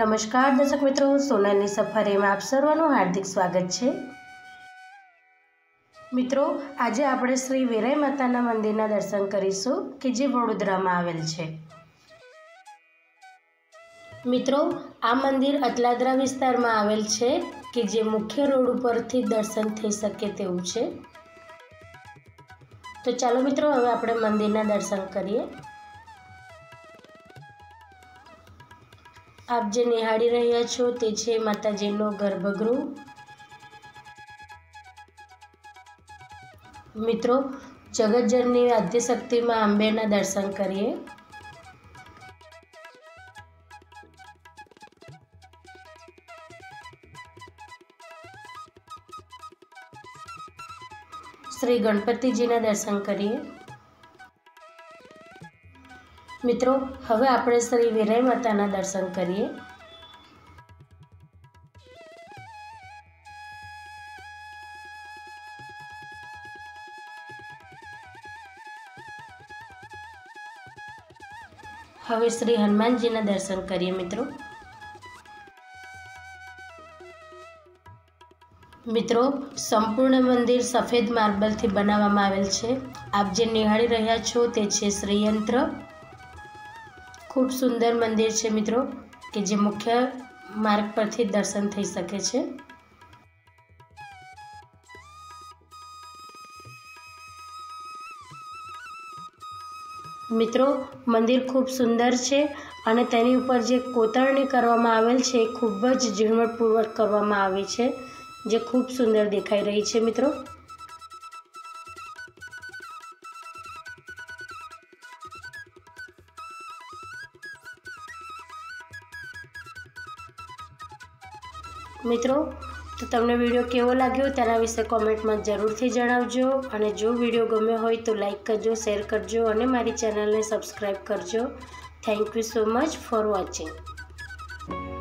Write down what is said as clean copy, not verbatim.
नमस्कार दर्शक मित्रों, सोनानी सफारी में आप सर्वનું हार्दिक स्वागत है। मित्रों, आज આપણે શ્રી વેરાઈ માતાના મંદિરના દર્શન કરીશું કે જે વડોદરામાં આવેલ છે। મિત્રો, આ મંદિર અતલાદરા વિસ્તારમાં આવેલ છે કે જે મુખ્ય રોડ ઉપરથી દર્શન થઈ શકે તેવું છે। તો ચાલો મિત્રો, હવે આપણે મંદિરના દર્શન કરીએ। आप जे निहाળી રહ્યા છો તે છે માતાજીનો ગર્ભગૃહ। મિત્રો, જગતજનની આદ્યશક્તિમાં અંબેના દર્શન કરીએ। श्री गणपतिजीना दर्शन करिए। मित्रों, हवे आपणे श्री वेराई माताना दर्शन करिए। हवे श्री हनुमानजीना दर्शन करिए। मित्रों, संपूर्ण मंदिर सफेद मार्बल थी बनावामां आवेल छे। आप जे निहाળી રહ્યા છો તે છે શ્રીયંત્ર। खूब सुंदर मंदिर है मित्रों कि जे मुख्य मार्ग पर दर्शन थी सके छे। मित्रों, मंदिर खूब सुंदर है और तेनी ऊपर जे कोतरणी करवामां आवेल छे खूब ज झीणवटपूर्वक करवामां आवी छे, जे खूब सुंदर देखाई रही है। मित्रों, तो तमने वीडियो केवो लाग्यो तेना विषे कॉमेंट में जरूर थी जणावजो। अने जो वीडियो गम्यो होय तो लाइक करजो, शेर करजो और मारी चेनल ने सब्सक्राइब करजो। Thank you so much for watching.